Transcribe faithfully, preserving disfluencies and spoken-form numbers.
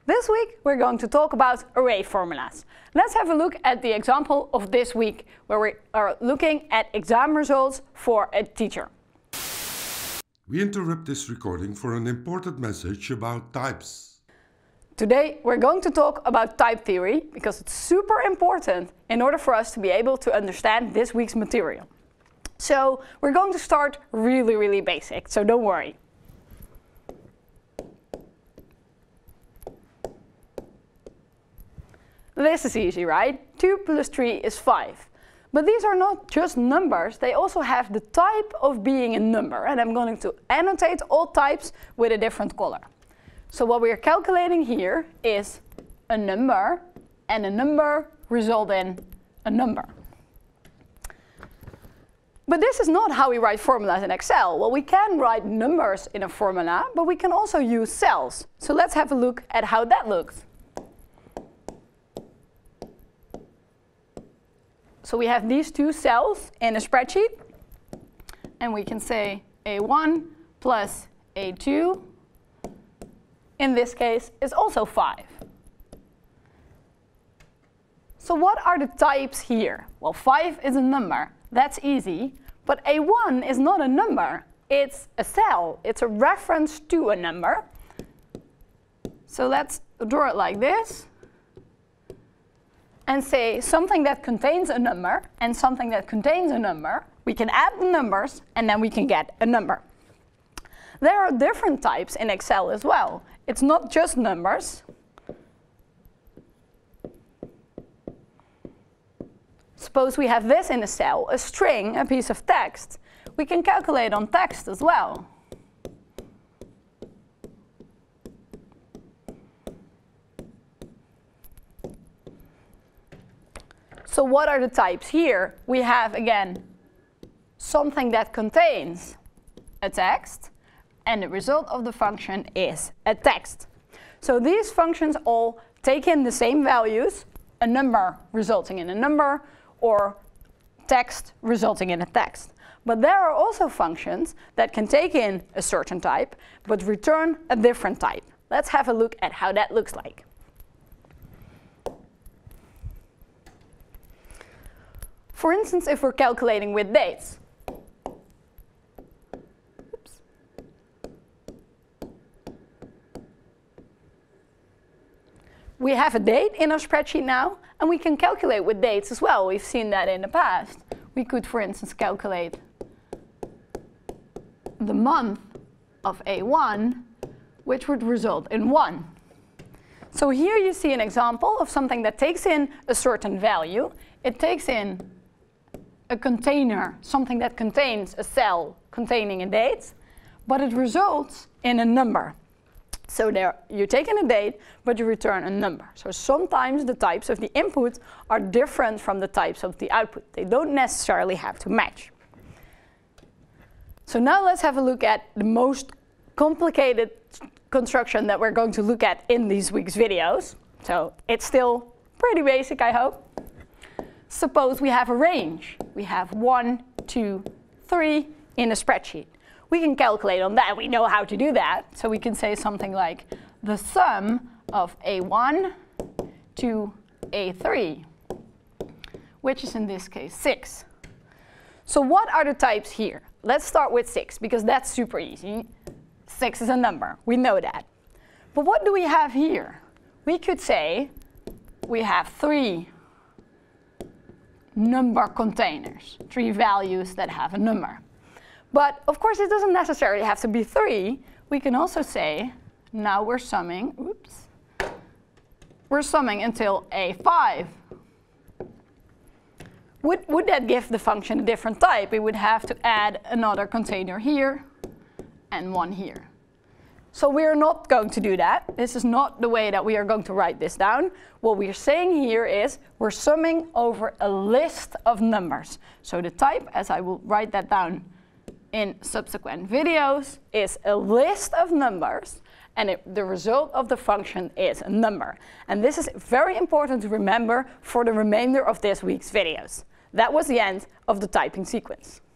This week we're going to talk about array formulas. Let's have a look at the example of this week where we are looking at exam results for a teacher. We interrupt this recording for an important message about types. Today we're going to talk about type theory because it's super important in order for us to be able to understand this week's material. So we're going to start really, really basic, so don't worry. This is easy, right? two plus three is five. But these are not just numbers, they also have the type of being a number. And I'm going to annotate all types with a different color. So what we are calculating here is a number, and a number result in a number. But this is not how we write formulas in Excel. Well, we can write numbers in a formula, but we can also use cells. So let's have a look at how that looks. So we have these two cells in a spreadsheet, and we can say A one plus A two, in this case, is also five. So what are the types here? Well, five is a number, that's easy, but A one is not a number, it's a cell, it's a reference to a number. So let's draw it like this. And say something that contains a number and something that contains a number. We can add the numbers and then we can get a number. There are different types in Excel as well. It's not just numbers. Suppose we have this in a cell, a string, a piece of text. We can calculate on text as well. So what are the types here? We have, again, something that contains a text, and the result of the function is a text. So these functions all take in the same values, a number resulting in a number, or text resulting in a text. But there are also functions that can take in a certain type, but return a different type. Let's have a look at how that looks like. For instance, if we're calculating with dates. Oops. We have a date in our spreadsheet now, and we can calculate with dates as well. We've seen that in the past. We could, for instance, calculate the month of A one, which would result in one. So here you see an example of something that takes in a certain value. It takes in a container, something that contains a cell containing a date, but it results in a number. So there, you take in a date, but you return a number. So sometimes the types of the input are different from the types of the output. They don't necessarily have to match. So now let's have a look at the most complicated construction that we're going to look at in these week's videos. So it's still pretty basic, I hope. Suppose we have a range. We have one, two, three in a spreadsheet. We can calculate on that. We know how to do that. So we can say something like the sum of A one to A three, which is in this case six. So what are the types here? Let's start with six, because that's super easy. six is a number. We know that. But what do we have here? We could say we have three number containers, three values that have a number. But of course it doesn't necessarily have to be three. We can also say, now we're summing, oops, we're summing until A five. Would, would that give the function a different type? We would have to add another container here and one here. So we're not going to do that. This is not the way that we are going to write this down. What we're saying here is we're summing over a list of numbers. So the type, as I will write that down in subsequent videos, is a list of numbers, and it, the result of the function is a number. And this is very important to remember for the remainder of this week's videos. That was the end of the typing sequence.